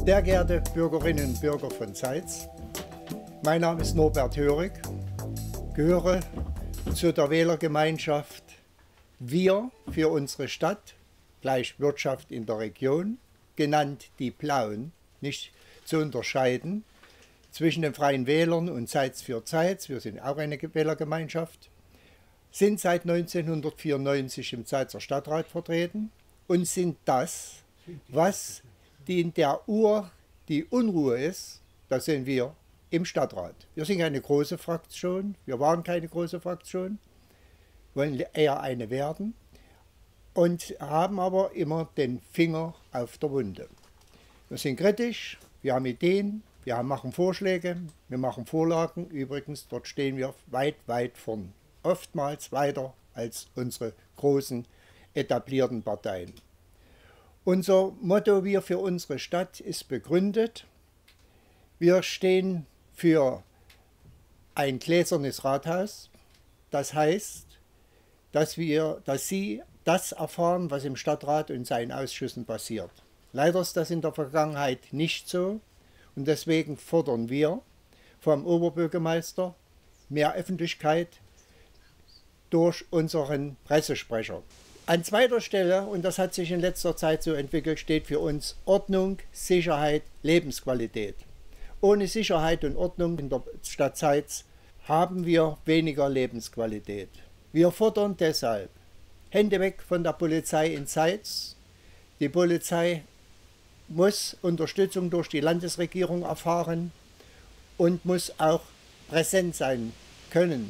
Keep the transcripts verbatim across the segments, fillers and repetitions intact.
Sehr geehrte Bürgerinnen und Bürger von Zeitz, mein Name ist Norbert Hörig, gehöre zu der Wählergemeinschaft Wir für unsere Stadt, gleich Wirtschaft in der Region, genannt die Blauen, nicht zu unterscheiden zwischen den Freien Wählern und Zeitz für Zeitz. Wir sind auch eine Wählergemeinschaft, sind seit neunzehnhundertvierundneunzig im Zeitzer Stadtrat vertreten und sind das, was die in der Uhr die Unruhe ist, das sind wir im Stadtrat. Wir sind keine große Fraktion, wir waren keine große Fraktion, wollen eher eine werden und haben aber immer den Finger auf der Wunde. Wir sind kritisch, wir haben Ideen, wir machen Vorschläge, wir machen Vorlagen. Übrigens, dort stehen wir weit, weit vorn. Oftmals weiter als unsere großen etablierten Parteien. Unser Motto Wir für unsere Stadt ist begründet. Wir stehen für ein gläsernes Rathaus. Das heißt, dass, wir, dass Sie das erfahren, was im Stadtrat und seinen Ausschüssen passiert. Leider ist das in der Vergangenheit nicht so und deswegen fordern wir vom Oberbürgermeister mehr Öffentlichkeit durch unseren Pressesprecher. An zweiter Stelle, und das hat sich in letzter Zeit so entwickelt, steht für uns Ordnung, Sicherheit, Lebensqualität. Ohne Sicherheit und Ordnung in der Stadt Zeitz haben wir weniger Lebensqualität. Wir fordern deshalb Hände weg von der Polizei in Zeitz. Die Polizei muss Unterstützung durch die Landesregierung erfahren und muss auch präsent sein können.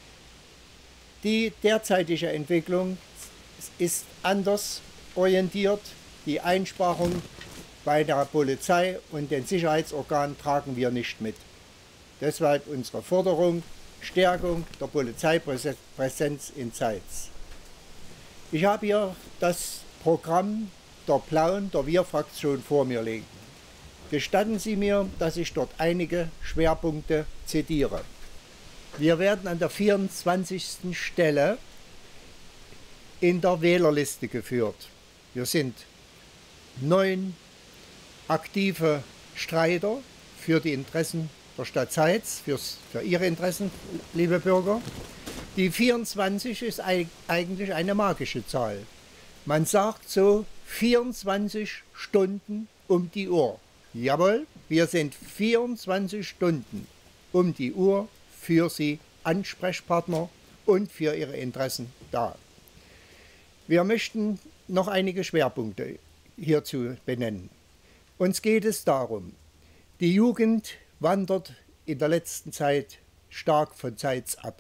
Die derzeitige Entwicklung ist anders orientiert. Die Einsparung bei der Polizei und den Sicherheitsorganen tragen wir nicht mit. Deshalb unsere Forderung, Stärkung der Polizeipräsenz in Zeitz. Ich habe hier das Programm der Blauen, der Wir-Fraktion vor mir liegen. Gestatten Sie mir, dass ich dort einige Schwerpunkte zitiere. Wir werden an der vierundzwanzigsten Stelle in der Wählerliste geführt. Wir sind neun aktive Streiter für die Interessen der Stadt Zeitz, fürs, für Ihre Interessen, liebe Bürger. Die vierundzwanzig ist eigentlich eine magische Zahl. Man sagt so vierundzwanzig Stunden um die Uhr. Jawohl, wir sind vierundzwanzig Stunden um die Uhr für Sie Ansprechpartner und für Ihre Interessen da. Wir möchten noch einige Schwerpunkte hierzu benennen. Uns geht es darum, die Jugend wandert in der letzten Zeit stark von Zeitz ab.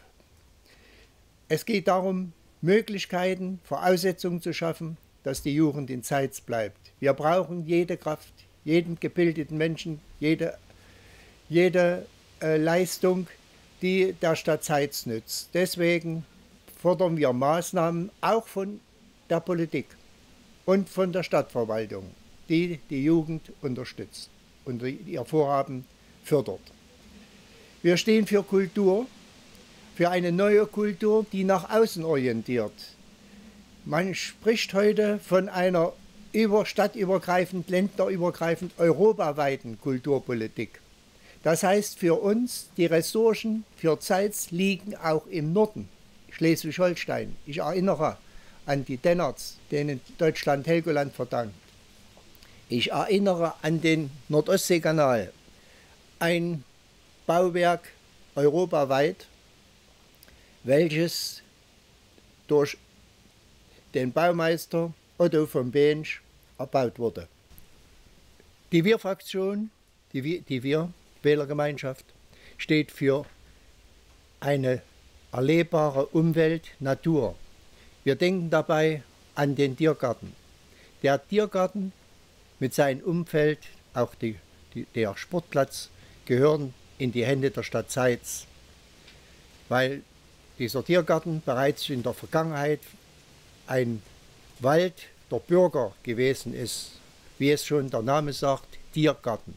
Es geht darum, Möglichkeiten, Voraussetzungen zu schaffen, dass die Jugend in Zeitz bleibt. Wir brauchen jede Kraft, jeden gebildeten Menschen, jede, jede äh, Leistung, die der Stadt Zeitz nützt. Deswegen fordern wir Maßnahmen auch von der Politik und von der Stadtverwaltung, die die Jugend unterstützt und ihr Vorhaben fördert. Wir stehen für Kultur, für eine neue Kultur, die nach außen orientiert. Man spricht heute von einer über stadtübergreifend, länderübergreifend, europaweiten Kulturpolitik. Das heißt für uns, die Ressourcen für Zeitz liegen auch im Norden, Schleswig-Holstein. Ich erinnere an die Dennerts, denen Deutschland Helgoland verdankt. Ich erinnere an den Nordostseekanal, ein Bauwerk europaweit, welches durch den Baumeister Otto von Bensch erbaut wurde. Die Wir-Fraktion, die, die Wir-Wählergemeinschaft, steht für eine erlebbare Umwelt, Natur. Wir denken dabei an den Tiergarten. Der Tiergarten mit seinem Umfeld, auch die, die, der Sportplatz, gehören in die Hände der Stadt Zeitz, weil dieser Tiergarten bereits in der Vergangenheit ein Wald der Bürger gewesen ist, wie es schon der Name sagt, Tiergarten.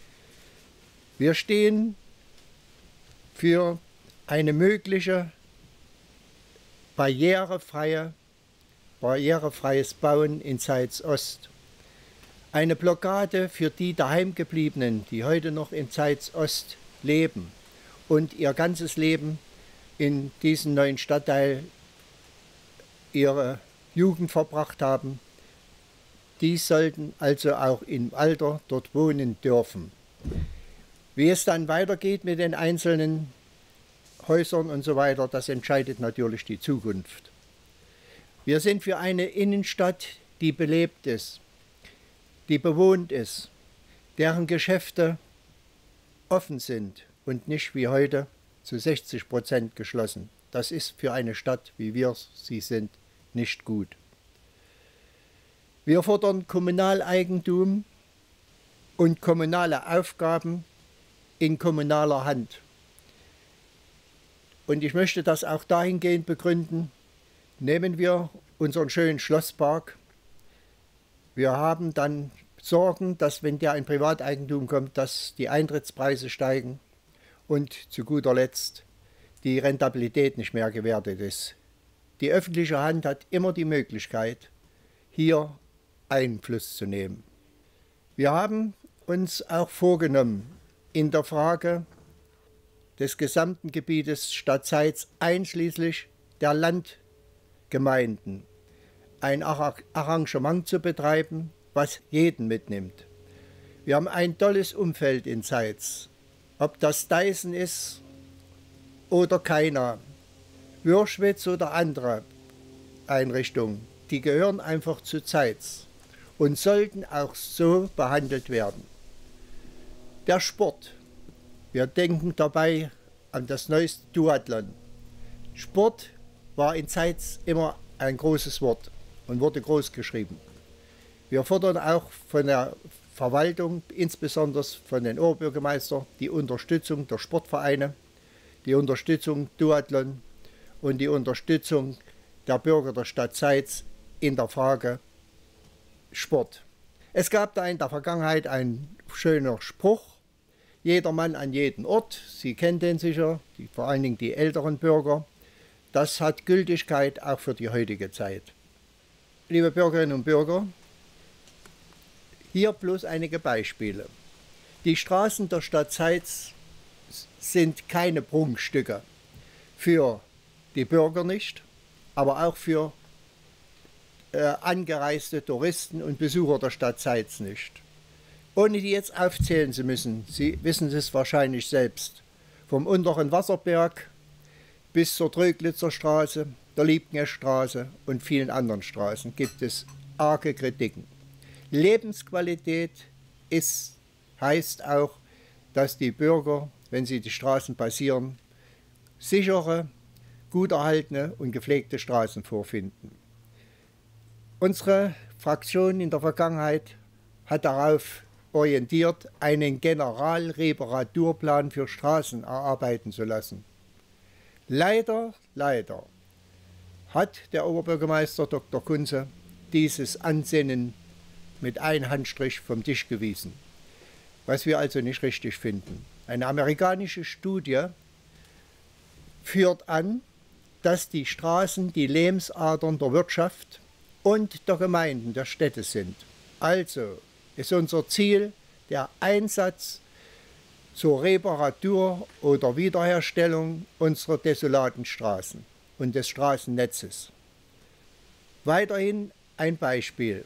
Wir stehen für eine mögliche barrierefreie, barrierefreies Bauen in Zeitz Ost. Eine Blockade für die Daheimgebliebenen, die heute noch in Zeitz Ost leben und ihr ganzes Leben in diesem neuen Stadtteil ihre Jugend verbracht haben. Die sollten also auch im Alter dort wohnen dürfen. Wie es dann weitergeht mit den einzelnen Häusern und so weiter, das entscheidet natürlich die Zukunft. Wir sind für eine Innenstadt, die belebt ist, die bewohnt ist, deren Geschäfte offen sind und nicht wie heute zu sechzig Prozent geschlossen. Das ist für eine Stadt, wie wir sie sind, nicht gut. Wir fordern Kommunaleigentum und kommunale Aufgaben in kommunaler Hand. Und ich möchte das auch dahingehend begründen. Nehmen wir unseren schönen Schlosspark. Wir haben dann Sorgen, dass wenn der in Privateigentum kommt, dass die Eintrittspreise steigen und zu guter Letzt die Rentabilität nicht mehr gewertet ist. Die öffentliche Hand hat immer die Möglichkeit, hier Einfluss zu nehmen. Wir haben uns auch vorgenommen, in der Frage des gesamten Gebietes Stadt Zeitz einschließlich der Landgemeinden ein Arrangement zu betreiben, was jeden mitnimmt. Wir haben ein tolles Umfeld in Zeitz. Ob das Deißen ist oder keiner, Würschwitz oder andere Einrichtungen, die gehören einfach zu Zeitz und sollten auch so behandelt werden. Der Sport. Wir denken dabei an das neueste Duathlon. Sport war in Zeitz immer ein großes Wort und wurde groß geschrieben. Wir fordern auch von der Verwaltung, insbesondere von den Oberbürgermeistern, die Unterstützung der Sportvereine, die Unterstützung Duathlon und die Unterstützung der Bürger der Stadt Zeitz in der Frage Sport. Es gab da in der Vergangenheit einen schönen Spruch, jeder Mann an jeden Ort, Sie kennen den sicher, die, vor allen Dingen die älteren Bürger. Das hat Gültigkeit auch für die heutige Zeit. Liebe Bürgerinnen und Bürger, hier bloß einige Beispiele. Die Straßen der Stadt Zeitz sind keine Prunkstücke für die Bürger nicht, aber auch für äh, angereiste Touristen und Besucher der Stadt Zeitz nicht. Ohne die jetzt aufzählen zu müssen, Sie wissen es wahrscheinlich selbst, vom unteren Wasserberg bis zur Tröglitzer Straße, der Liebknechtstraße und vielen anderen Straßen gibt es arge Kritiken. Lebensqualität ist, heißt auch, dass die Bürger, wenn sie die Straßen passieren, sichere, gut erhaltene und gepflegte Straßen vorfinden. Unsere Fraktion in der Vergangenheit hat darauf orientiert, einen Generalreparaturplan für Straßen erarbeiten zu lassen. Leider, leider hat der Oberbürgermeister Doktor Kunze dieses Ansinnen mit einem Handstrich vom Tisch gewiesen, was wir also nicht richtig finden. Eine amerikanische Studie führt an, dass die Straßen die Lebensadern der Wirtschaft und der Gemeinden, der Städte sind. Also ist unser Ziel der Einsatz zur Reparatur oder Wiederherstellung unserer desolaten Straßen und des Straßennetzes. Weiterhin ein Beispiel.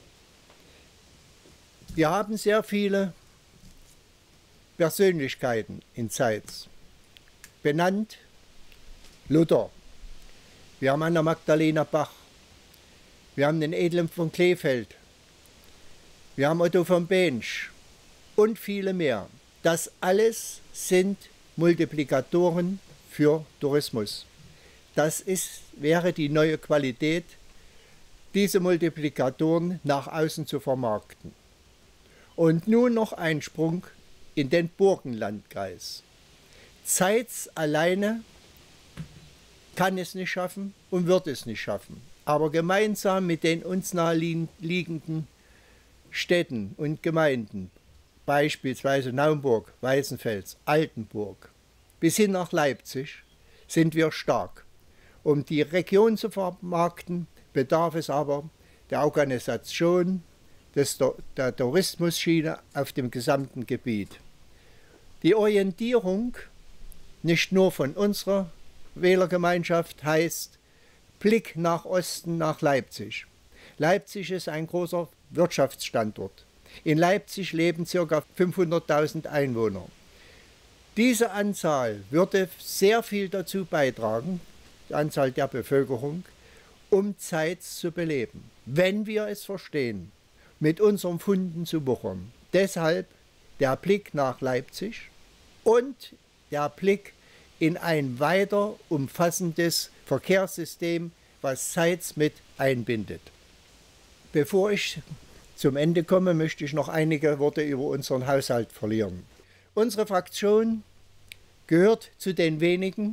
Wir haben sehr viele Persönlichkeiten in Zeitz. Benannt Luther. Wir haben Anna Magdalena Bach. Wir haben den Edlen von Kleefeld. Wir haben Otto von Bensch und viele mehr. Das alles sind Multiplikatoren für Tourismus. Das ist, wäre die neue Qualität, diese Multiplikatoren nach außen zu vermarkten. Und nun noch ein Sprung in den Burgenlandkreis. Zeitz alleine kann es nicht schaffen und wird es nicht schaffen. Aber gemeinsam mit den uns naheliegenden Städten und Gemeinden, beispielsweise Naumburg, Weißenfels, Altenburg, bis hin nach Leipzig, sind wir stark. Um die Region zu vermarkten, bedarf es aber der Organisation des, der Tourismusschiene auf dem gesamten Gebiet. Die Orientierung nicht nur von unserer Wählergemeinschaft heißt Blick nach Osten, nach Leipzig. Leipzig ist ein großer Wirtschaftsstandort. In Leipzig leben ca. fünfhunderttausend Einwohner. Diese Anzahl würde sehr viel dazu beitragen, die Anzahl der Bevölkerung, um Zeitz zu beleben, wenn wir es verstehen, mit unseren Funden zu wuchern. Deshalb der Blick nach Leipzig und der Blick in ein weiter umfassendes Verkehrssystem, was Zeitz mit einbindet. Bevor ich zum Ende komme, möchte ich noch einige Worte über unseren Haushalt verlieren. Unsere Fraktion gehört zu den wenigen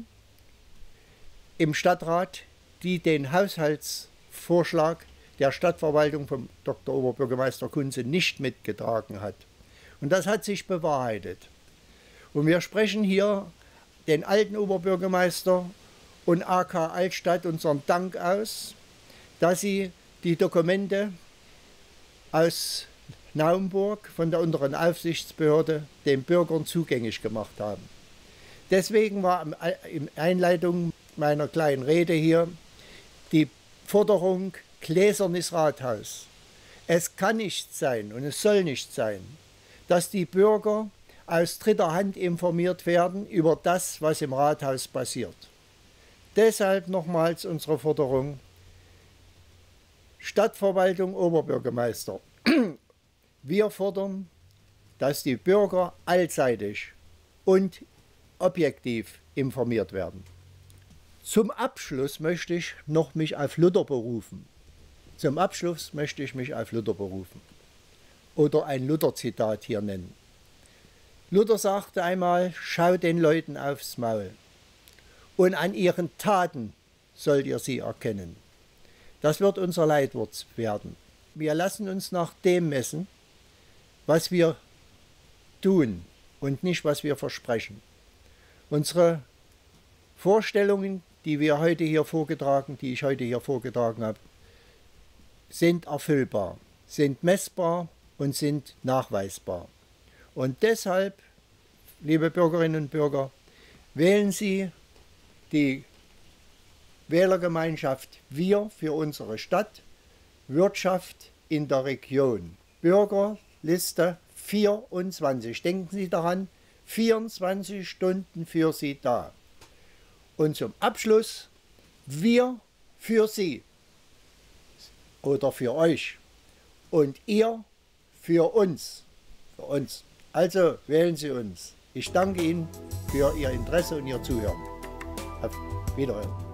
im Stadtrat, die den Haushaltsvorschlag der Stadtverwaltung vom Doktor Oberbürgermeister Kunze nicht mitgetragen hat. Und das hat sich bewahrheitet. Und wir sprechen hier den alten Oberbürgermeister und A K Altstadt unseren Dank aus, dass sie die Dokumente aus Naumburg von der unteren Aufsichtsbehörde den Bürgern zugänglich gemacht haben. Deswegen war in Einleitung meiner kleinen Rede hier die Forderung gläsernes Rathaus. Es kann nicht sein und es soll nicht sein, dass die Bürger aus dritter Hand informiert werden über das, was im Rathaus passiert. Deshalb nochmals unsere Forderung: Stadtverwaltung, Oberbürgermeister. Wir fordern, dass die Bürger allseitig und objektiv informiert werden. Zum Abschluss möchte ich noch mich auf Luther berufen. Zum Abschluss möchte ich mich auf Luther berufen oder ein Luther-Zitat hier nennen. Luther sagte einmal: Schaut den Leuten aufs Maul und an ihren Taten sollt ihr sie erkennen. Das wird unser Leitwort werden. Wir lassen uns nach dem messen, was wir tun und nicht, was wir versprechen. Unsere Vorstellungen, die wir heute hier vorgetragen, die ich heute hier vorgetragen habe, sind erfüllbar, sind messbar und sind nachweisbar. Und deshalb, liebe Bürgerinnen und Bürger, wählen Sie die Wählergemeinschaft Wir für unsere Stadt, Wirtschaft in der Region. Bürgerliste vierundzwanzig. Denken Sie daran, vierundzwanzig Stunden für Sie da. Und zum Abschluss: Wir für Sie oder für euch und ihr für uns. Für uns. Also wählen Sie uns. Ich danke Ihnen für Ihr Interesse und Ihr Zuhören. Auf Wiederhören.